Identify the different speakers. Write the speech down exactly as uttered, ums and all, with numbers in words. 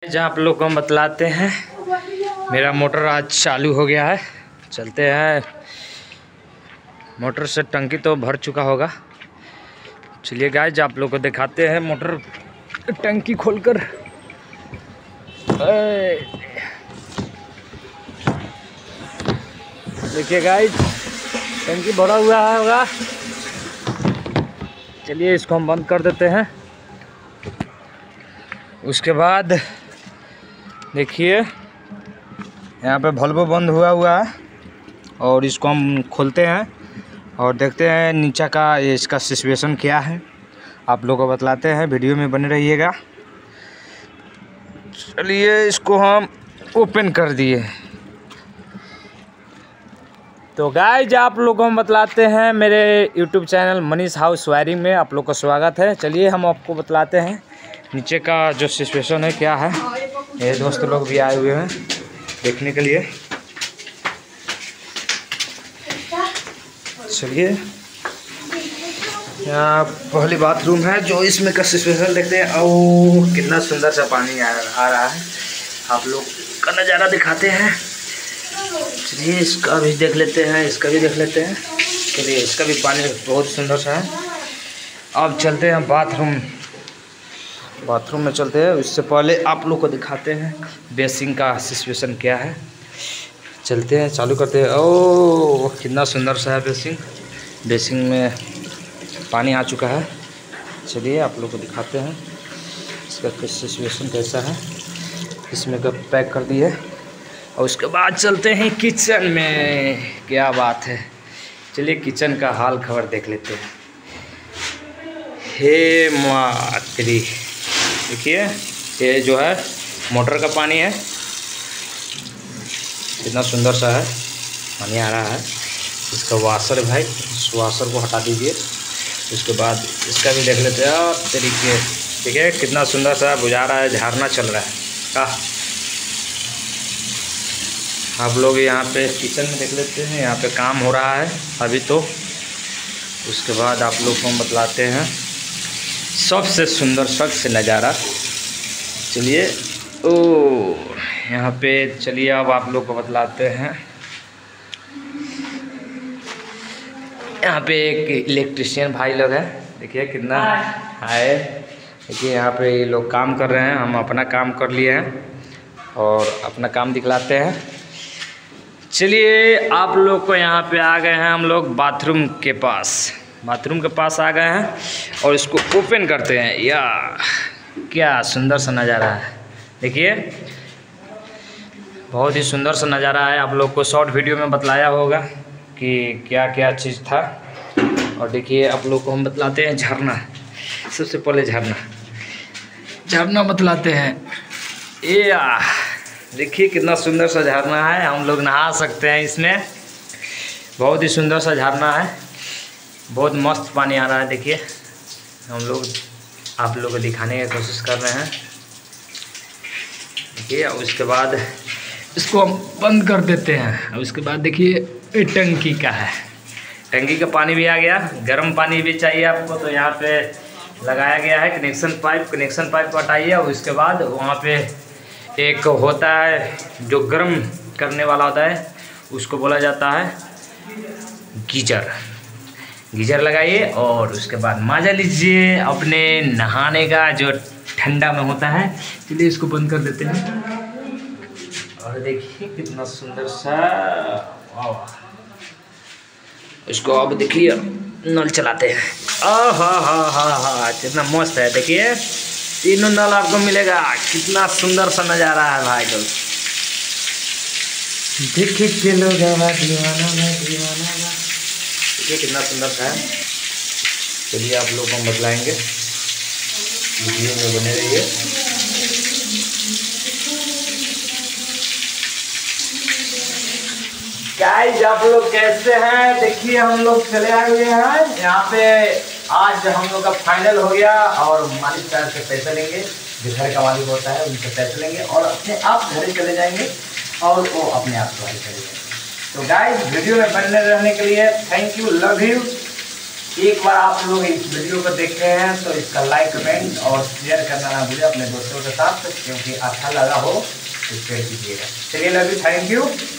Speaker 1: जहाँ आप लोग को हम बतलाते हैं, मेरा मोटर आज चालू हो गया है। चलते हैं, मोटर से टंकी तो भर चुका होगा। चलिए गाइस, आप लोग को दिखाते हैं मोटर टंकी खोलकर। देखिए गाइस, टंकी भरा हुआ है होगा। चलिए इसको हम बंद कर देते हैं। उसके बाद देखिए यहाँ पे वल्व बंद हुआ हुआ है और इसको हम खोलते हैं और देखते हैं नीचे का इसका सिचुएशन क्या है। आप लोगों को बतलाते हैं, वीडियो में बने रहिएगा। चलिए इसको हम ओपन कर दिए। तो गाइज, आप लोगों को हम बतलाते हैं, मेरे YouTube channel Manish house wiring में आप लोग का स्वागत है। चलिए हम आपको बतलाते हैं नीचे का जो सिचुएशन है क्या है। ये दोस्त लोग भी आए हुए हैं देखने के लिए। चलिए, यहाँ पहली बाथरूम है जो इसमें का सिचुएशन देखते हैं। और कितना सुंदर सा पानी आ रहा है, आप लोग का नज़ारा दिखाते हैं। चलिए इसका भी देख लेते हैं, इसका भी देख लेते हैं। चलिए इसका भी पानी बहुत सुंदर सा है। अब चलते हैं बाथरूम बाथरूम में चलते हैं। उससे पहले आप लोग को दिखाते हैं बेसिंग का सिचुएशन क्या है। चलते हैं, चालू करते हैं। ओह, कितना सुंदर सा है बेसिंग। बेसिंग में पानी आ चुका है। चलिए आप लोग को दिखाते हैं इसका सिचुएशन कैसा है। इसमें कब पैक कर दिए और उसके बाद चलते हैं किचन में। क्या बात है, चलिए किचन का हाल खबर देख लेते हैं। हे मातरी, देखिए ये जो है मोटर का पानी है, कितना सुंदर सा है पानी आ रहा है। इसका वाशर भाई, इस वाशर को हटा दीजिए। उसके बाद इसका भी देख लेते हैं तरीके। ठीक है, कितना सुंदर सा बुझा रहा है, झरना चल रहा है का। आप लोग यहाँ पे किचन में देख लेते हैं, यहाँ पे काम हो रहा है अभी तो। उसके बाद आप लोग को हम बतलाते हैं सबसे सुंदर स्वच्छ नज़ारा। चलिए ओ यहाँ पे, चलिए अब आप लोग को बतलाते हैं। यहाँ पे एक इलेक्ट्रिशियन भाई लोग हैं, देखिए कितना है। देखिए यहाँ पे ये लोग काम कर रहे हैं, हम अपना काम कर लिए हैं और अपना काम दिखलाते हैं। चलिए आप लोग को यहाँ पे आ गए हैं हम लोग बाथरूम के पास। बाथरूम के पास आ गए हैं और इसको ओपन करते हैं। या क्या सुंदर सा नज़ारा है, देखिए बहुत ही सुंदर सा नज़ारा है। आप लोग को शॉर्ट वीडियो में बतलाया होगा कि क्या क्या चीज़ था। और देखिए आप लोग को हम बतलाते हैं झरना। सबसे पहले झरना झरना बतलाते हैं। ये देखिए कितना सुंदर सा झरना है, हम लोग नहा सकते हैं इसमें। बहुत ही सुंदर सा झरना है, बहुत मस्त पानी आ रहा है। देखिए हम लोग आप लोगों को दिखाने की कोशिश कर रहे हैं। देखिए उसके बाद इसको हम बंद कर देते हैं। उसके बाद देखिए ये टंकी का है, टंकी का पानी भी आ गया। गर्म पानी भी चाहिए आपको तो यहाँ पे लगाया गया है कनेक्शन पाइप। कनेक्शन पाइप को हटाइए और उसके बाद वहाँ पे एक होता है जो गर्म करने वाला होता है, उसको बोला जाता है गीजर। गीजर लगाइए और उसके बाद मजा लीजिए अपने नहाने का जो ठंडा में होता है। चलिए इसको बंद कर देते हैं और देखिए कितना सुंदर सा। इसको अब देखिए नल चलाते हैं। आ हा हा हा हा कितना मस्त है। देखिए तीनों नल आपको मिलेगा, कितना सुंदर सा नज़ारा है भाई लोग। देखिए के लोग दीवाना दीवाना, देखिए कितना सुंदर सा है। चलिए आप लोग को हम बतलाएंगे, वीडियो में बने रहिए। गाइस आप लोग कैसे हैं? देखिए हम लोग चले आए हुए हैं यहाँ पे। आज हम लोग का फाइनल हो गया और मालिक साहब से पैसे लेंगे, जो घर का मालिक होता है उनसे पैसे लेंगे और अपने आप घर चले जाएंगे और वो अपने आप घर चले जाएंगे। तो गाइस वीडियो में बने रहने के लिए थैंक यू, लव यू।
Speaker 2: एक बार आप लोग इस वीडियो को देखते हैं तो इसका लाइक कमेंट और शेयर करना ना भूलें अपने दोस्तों के साथ, क्योंकि अच्छा लगा हो तो शेयर कीजिएगा। चलिए लव यू, थैंक यू।